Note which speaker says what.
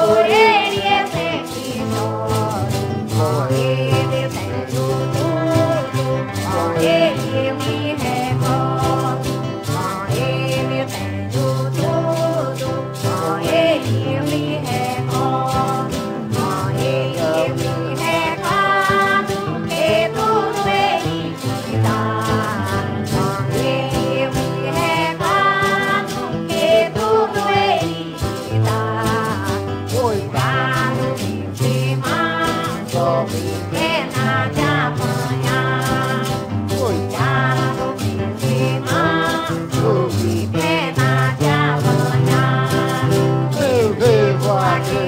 Speaker 1: por ele eu sempre choro. Com ele eu tenho tudo, com ele eu me recordo. Com ele eu tenho tudo, com ele eu me recordo. Com ele eu me recordo, que tudo ele me dá. Com ele eu me recordo, que tudo ele me dá. Cuidado de cima, sou pequena de apanhar. Cuidado de cima, sou pequena de apanhar. Eu vivo aqui